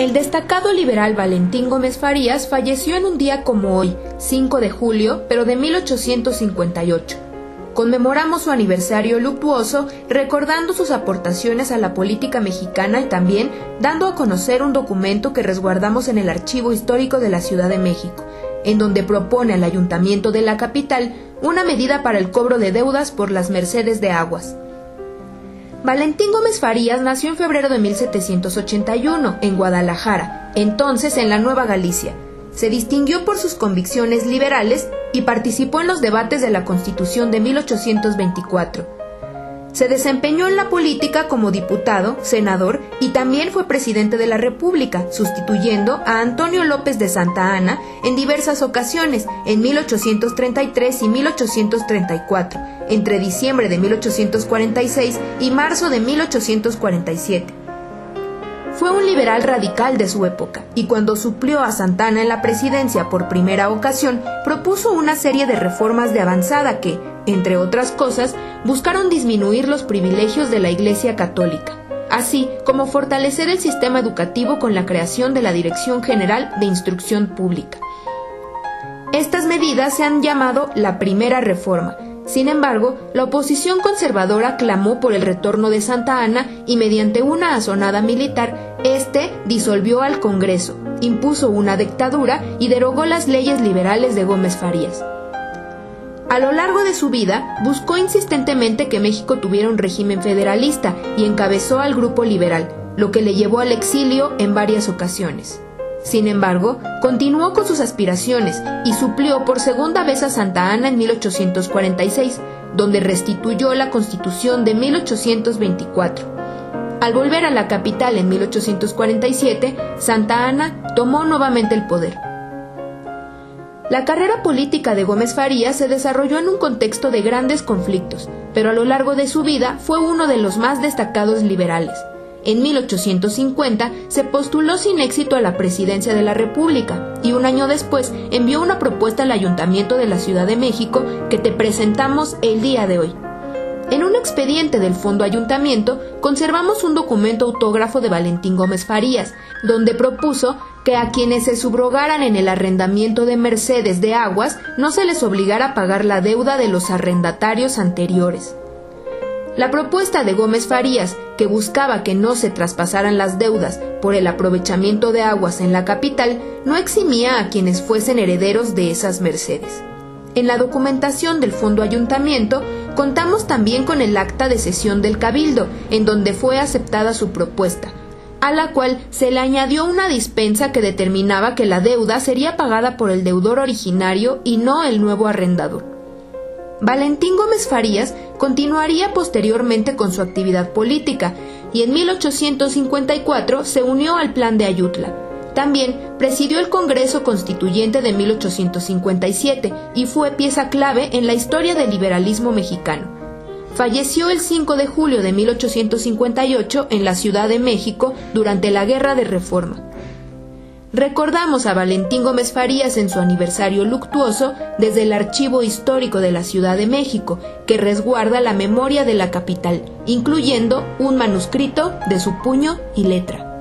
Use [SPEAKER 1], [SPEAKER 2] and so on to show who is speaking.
[SPEAKER 1] El destacado liberal Valentín Gómez Farías falleció en un día como hoy, 5 de julio, pero de 1858. Conmemoramos su aniversario luctuoso recordando sus aportaciones a la política mexicana y también dando a conocer un documento que resguardamos en el Archivo Histórico de la Ciudad de México, en donde propone al Ayuntamiento de la capital una medida para el cobro de deudas por las mercedes de aguas. Valentín Gómez Farías nació en febrero de 1781 en Guadalajara, entonces en la Nueva Galicia. Se distinguió por sus convicciones liberales y participó en los debates de la Constitución de 1824. Se desempeñó en la política como diputado, senador y también fue presidente de la República, sustituyendo a Antonio López de Santa Anna en diversas ocasiones, en 1833 y 1834, entre diciembre de 1846 y marzo de 1847. Fue un liberal radical de su época, y cuando suplió a Santa Anna en la presidencia por primera ocasión, propuso una serie de reformas de avanzada que, entre otras cosas, buscaron disminuir los privilegios de la Iglesia Católica, así como fortalecer el sistema educativo con la creación de la Dirección General de Instrucción Pública. Estas medidas se han llamado la Primera Reforma. Sin embargo, la oposición conservadora clamó por el retorno de Santa Anna y mediante una asonada militar, disolvió al Congreso, impuso una dictadura y derogó las leyes liberales de Gómez Farías. A lo largo de su vida, buscó insistentemente que México tuviera un régimen federalista y encabezó al grupo liberal, lo que le llevó al exilio en varias ocasiones. Sin embargo, continuó con sus aspiraciones y suplió por segunda vez a Santa Anna en 1846, donde restituyó la Constitución de 1824. Al volver a la capital en 1847, Santa Anna tomó nuevamente el poder. La carrera política de Gómez Farías se desarrolló en un contexto de grandes conflictos, pero a lo largo de su vida fue uno de los más destacados liberales. En 1850 se postuló sin éxito a la presidencia de la República y un año después envió una propuesta al Ayuntamiento de la Ciudad de México que te presentamos el día de hoy. En un expediente del Fondo Ayuntamiento conservamos un documento autógrafo de Valentín Gómez Farías, donde propuso que a quienes se subrogaran en el arrendamiento de mercedes de aguas no se les obligara a pagar la deuda de los arrendatarios anteriores. La propuesta de Gómez Farías, que buscaba que no se traspasaran las deudas por el aprovechamiento de aguas en la capital, no eximía a quienes fuesen herederos de esas mercedes. En la documentación del Fondo Ayuntamiento contamos también con el acta de sesión del Cabildo, en donde fue aceptada su propuesta, a la cual se le añadió una dispensa que determinaba que la deuda sería pagada por el deudor originario y no el nuevo arrendador. Valentín Gómez Farías continuaría posteriormente con su actividad política y en 1854 se unió al Plan de Ayutla. También presidió el Congreso Constituyente de 1857 y fue pieza clave en la historia del liberalismo mexicano. Falleció el 5 de julio de 1858 en la Ciudad de México durante la Guerra de Reforma. Recordamos a Valentín Gómez Farías en su aniversario luctuoso desde el Archivo Histórico de la Ciudad de México, que resguarda la memoria de la capital, incluyendo un manuscrito de su puño y letra.